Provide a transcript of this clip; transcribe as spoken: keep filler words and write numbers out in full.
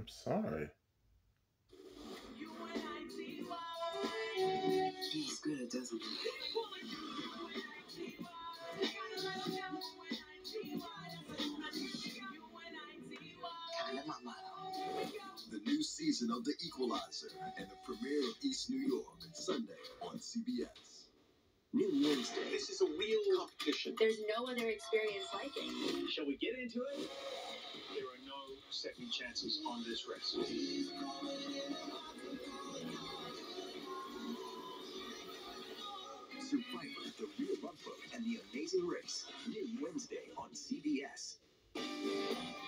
I'm sorry. Feels good, doesn't it? Kind of my motto. The new season of The Equalizer and the premiere of East New York, Sunday on C B S. New Wednesday. This is a real competition. There's no other experience like it. Shall we get into it? There are no second chances on this race. Survivor, The Real Love Boat, and The Amazing Race. New Wednesday on C B S.